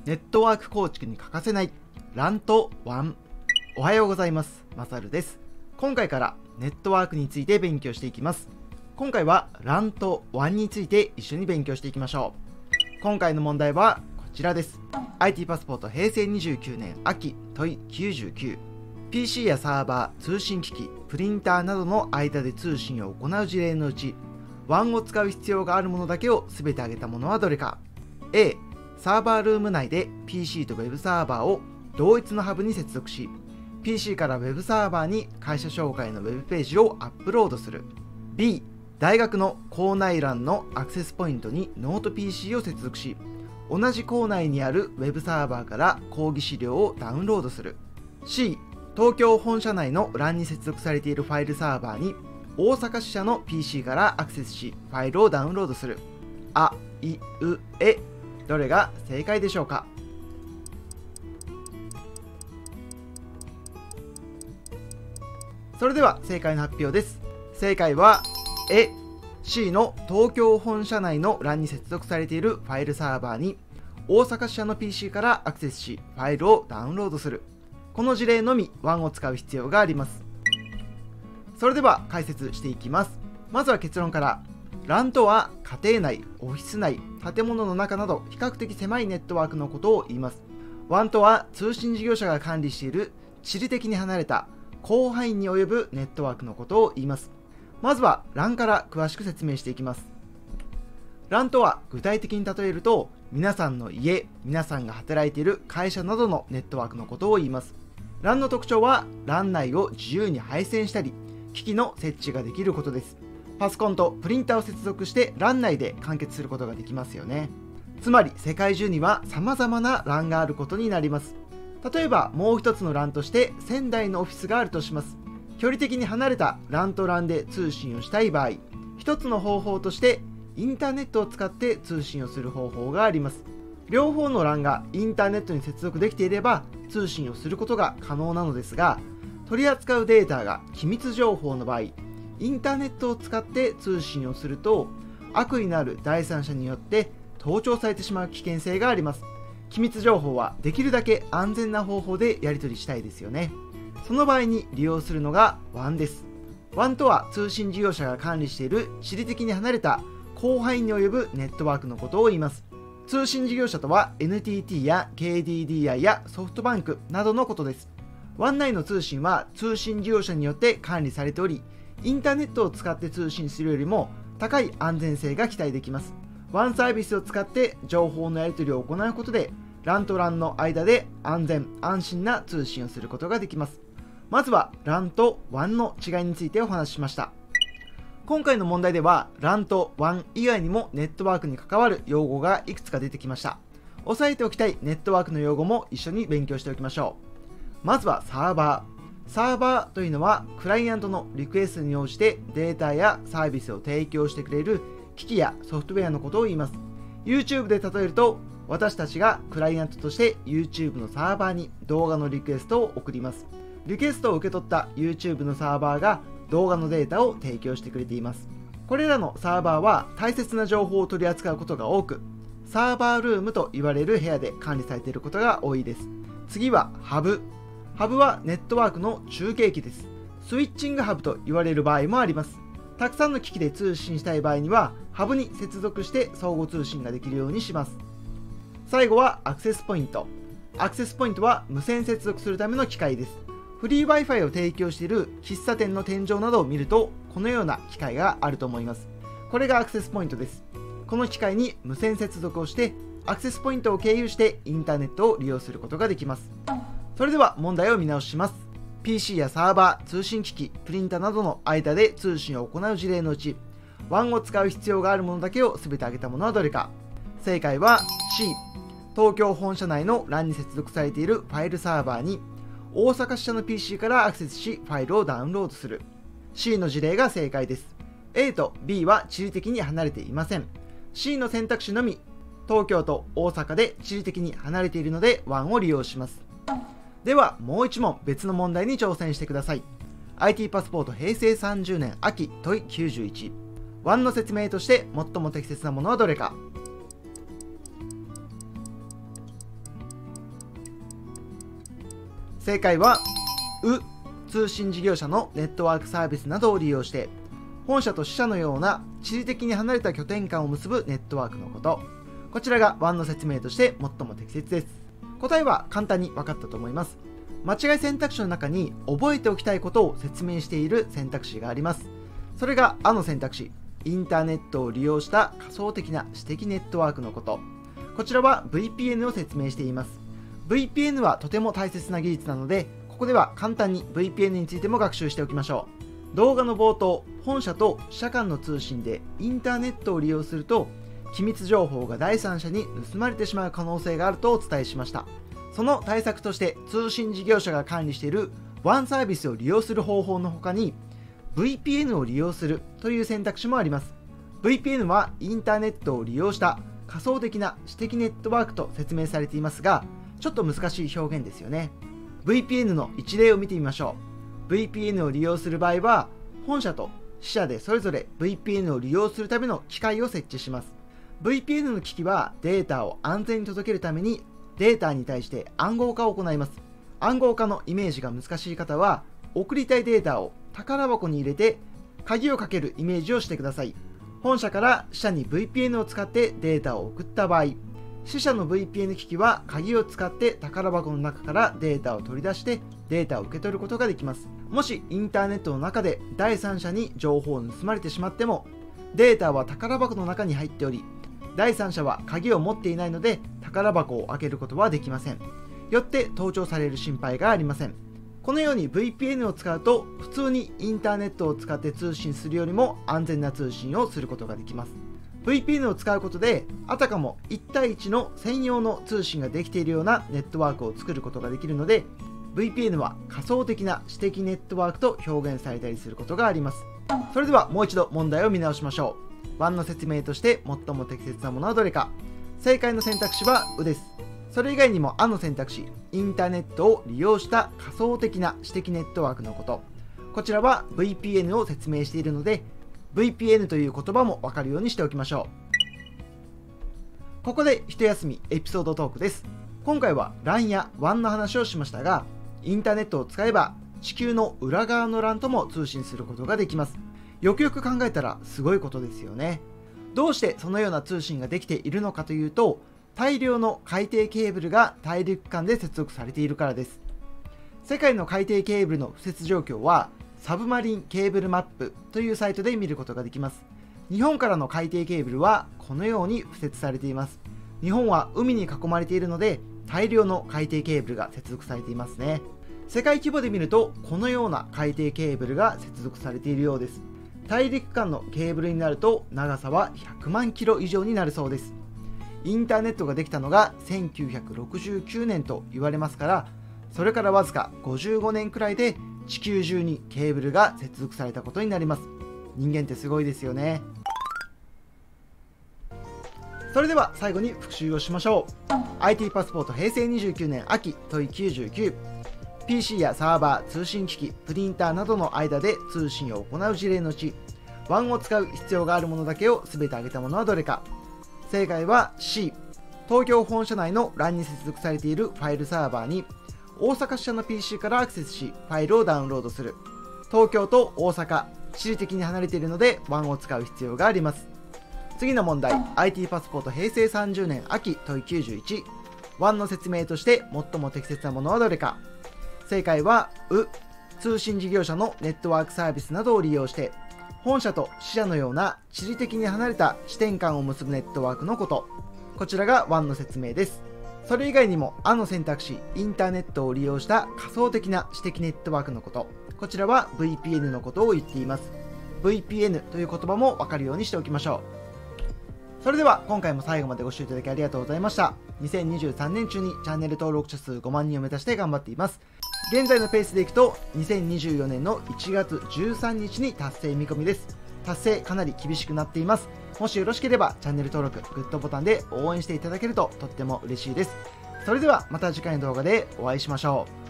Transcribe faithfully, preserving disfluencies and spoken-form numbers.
ネットワーク構築に欠かせない ラン と ワン。 おはようございます。まさるです。今回からネットワークについて勉強していきます。今回は ラン と ワン について一緒に勉強していきましょう。今回の問題はこちらです。 アイティー パスポートへいせいにじゅうきゅうねん秋問いきゅうじゅうきゅう。 ピーシー やサーバー、通信機器、プリンターなどの間で通信を行う事例のうち ワン を使う必要があるものだけを全て挙げたものはどれか。 A、サーバールーム内で ピーシー と Web サーバーを同一のハブに接続し、 ピーシー から Web サーバーに会社紹介の Web ページをアップロードする。 B、大学の校内欄のアクセスポイントにノート ピーシー を接続し、同じ校内にある Web サーバーから講義資料をダウンロードする。 C、東京本社内の ラン に接続されているファイルサーバーに大阪支社の ピーシー からアクセスし、ファイルをダウンロードする。あいうえ、どれが正解でしょうか。それでは正解の発表です。正解はえ C の東京本社内の ラン に接続されているファイルサーバーに大阪支社の ピーシー からアクセスし、ファイルをダウンロードする。この事例のみ ワン を使う必要があります。それでは解説していきます。まずは結論から。 ラン とは家庭内、オフィス内、建物の中など比較的狭いネットワークのことを言います。ワン とは通信事業者が管理している地理的に離れた広範囲に及ぶネットワークのことを言います。まずは ラン から詳しく説明していきます。ラン とは具体的に例えると、皆さんの家、皆さんが働いている会社などのネットワークのことを言います。ラン の特徴は ラン 内を自由に配線したり、機器の設置ができることです。パソコンとプリンターを接続して ラン 内で完結することができますよね。つまり世界中には様々な ラン があることになります。例えばもう一つの ラン としてせんだいのオフィスがあるとします。距離的に離れた ラン と ラン で通信をしたい場合、一つの方法としてインターネットを使って通信をする方法があります。両方の ラン がインターネットに接続できていれば通信をすることが可能なのですが、取り扱うデータが機密情報の場合、インターネットを使って通信をすると悪意のある第三者によって盗聴されてしまう危険性があります。機密情報はできるだけ安全な方法でやり取りしたいですよね。その場合に利用するのが ワン です。ワン とは通信事業者が管理している地理的に離れた広範囲に及ぶネットワークのことを言います。通信事業者とは エヌティーティー や ケーディーディーアイ やソフトバンクなどのことです。ワン 内の通信は通信事業者によって管理されており、インターネットを使って通信するよりも高い安全性が期待できます。ワン サービスを使って情報のやり取りを行うことで ラン と ラン の間で安全安心な通信をすることができます。まずは ラン と ワン の違いについてお話ししました。今回の問題では ラン と ワン 以外にもネットワークに関わる用語がいくつか出てきました。押さえておきたいネットワークの用語も一緒に勉強しておきましょう。まずはサーバー。サーバーというのはクライアントのリクエストに応じてデータやサービスを提供してくれる機器やソフトウェアのことを言います。 YouTube で例えると、私たちがクライアントとして YouTube のサーバーに動画のリクエストを送ります。リクエストを受け取った YouTube のサーバーが動画のデータを提供してくれています。これらのサーバーは大切な情報を取り扱うことが多く、サーバールームと言われる部屋で管理されていることが多いです。次はハブ。ハブはネットワークの中継機です。スイッチングハブと言われる場合もあります。たくさんの機器で通信したい場合には、ハブに接続して相互通信ができるようにします。最後はアクセスポイント。アクセスポイントは無線接続するための機械です。フリー Wi-Fi を提供している喫茶店の天井などを見ると、このような機械があると思います。これがアクセスポイントです。この機械に無線接続をして、アクセスポイントを経由してインターネットを利用することができます。それでは問題を見直します。 ピーシー やサーバー、通信機器、プリンターなどの間で通信を行う事例のうち ワン を使う必要があるものだけを全て挙げたものはどれか。正解は C、 東京本社内の ラン に接続されているファイルサーバーに大阪支社の ピーシー からアクセスし、ファイルをダウンロードする。 C の事例が正解です。 A と B は地理的に離れていません。 C の選択肢のみ東京と大阪で地理的に離れているので ワン を利用します。ではもう一問別の問題に挑戦してください。 アイティー パスポートへいせいさんじゅうねん秋問いきゅうじゅういち。 ワン の説明として最も適切なものはどれか。 正解はう通信事業者のネットワークサービスなどを利用して本社と支社のような地理的に離れた拠点間を結ぶネットワークのこと。こちらがワンの説明として最も適切です。答えは簡単に分かったと思います。間違い選択肢の中に覚えておきたいことを説明している選択肢があります。それがあの選択肢、インターネットを利用した仮想的な私的ネットワークのこと。こちらは ブイピーエヌ を説明しています。ブイピーエヌ はとても大切な技術なので、ここでは簡単に ブイピーエヌ についても学習しておきましょう。動画の冒頭、本社と支社間の通信でインターネットを利用すると、機密情報が第三者に盗まれてしまう可能性があるとお伝えしました。その対策として通信事業者が管理している ワン サービスを利用する方法の他に ブイピーエヌ を利用するという選択肢もあります。 ブイピーエヌ はインターネットを利用した仮想的な私的ネットワークと説明されていますが、ちょっと難しい表現ですよね。 ブイピーエヌ の一例を見てみましょう。 ブイピーエヌ を利用する場合は本社と支社でそれぞれ ブイピーエヌ を利用するための機械を設置します。 ブイピーエヌ の機器はデータを安全に届けるためにデータに対して暗号化を行います。暗号化のイメージが難しい方は送りたいデータを宝箱に入れて鍵をかけるイメージをしてください。本社から支社に ブイピーエヌ を使ってデータを送った場合、支社の ブイピーエヌ 機器は鍵を使って宝箱の中からデータを取り出してデータを受け取ることができます。もしインターネットの中で第三者に情報を盗まれてしまっても、データは宝箱の中に入っており、第三者は鍵を持っていないので宝箱を開けることはできません。よって盗聴される心配がありません。このように ブイピーエヌ を使うと普通にインターネットを使って通信するよりも安全な通信をすることができます。 ブイピーエヌ を使うことであたかもいち対いちの専用の通信ができているようなネットワークを作ることができるので、 ブイピーエヌ は仮想的な私的ネットワークと表現されたりすることがあります。それではもう一度問題を見直しましょう。ワンの説明として最も適切なものはどれか。正解の選択肢はうです。それ以外にもあの選択肢、インターネットを利用した仮想的な私的ネットワークのこと。こちらは ブイピーエヌ を説明しているので ブイピーエヌ という言葉もわかるようにしておきましょう。ここで一休みエピソードトークです。今回は ラン や ワン の話をしましたが、インターネットを使えば地球の裏側の ラン とも通信することができます。よくよく考えたらすごいことですよね。どうしてそのような通信ができているのかというと、大量の海底ケーブルが大陸間で接続されているからです。世界の海底ケーブルの敷設状況はサブマリンケーブルマップというサイトで見ることができます。日本からの海底ケーブルはこのように敷設されています。日本は海に囲まれているので大量の海底ケーブルが接続されていますね。世界規模で見るとこのような海底ケーブルが接続されているようです。大陸間のケーブルになると長さはひゃくまんキロ以上になるそうです。インターネットができたのがせんきゅうひゃくろくじゅうきゅうねんと言われますから、それからわずかごじゅうごねんくらいで地球中にケーブルが接続されたことになります。人間ってすごいですよね。それでは最後に復習をしましょう。 アイティー パスポート平成にじゅうきゅうねん秋問いきゅうじゅうきゅう。 ピーシー やサーバー、通信機器、プリンターなどの間で通信を行う事例のうち ワン を使う必要があるものだけを全て挙げたものはどれか。正解は シー。 東京本社内の ラン に接続されているファイルサーバーに大阪支社の ピーシー からアクセスしファイルをダウンロードする。東京と大阪、地理的に離れているので ワン を使う必要があります。次の問題、 アイティー パスポート平成さんじゅうねん秋問いきゅうじゅういち。 ワン の説明として最も適切なものはどれか。正解はう。通信事業者のネットワークサービスなどを利用して本社と支社のような地理的に離れた支店間を結ぶネットワークのこと。こちらがワンの説明です。それ以外にもあの選択肢、インターネットを利用した仮想的な私的ネットワークのこと。こちらは ブイピーエヌ のことを言っています。 ブイピーエヌ という言葉も分かるようにしておきましょう。それでは今回も最後までご視聴いただきありがとうございました。にせんにじゅうさんねん中にチャンネル登録者数ごまんにんを目指して頑張っています。現在のペースでいくとにせんにじゅうよねんのいちがつじゅうさんにちに達成見込みです。達成かなり厳しくなっています。もしよろしければチャンネル登録、グッドボタンで応援していただけるととっても嬉しいです。それではまた次回の動画でお会いしましょう。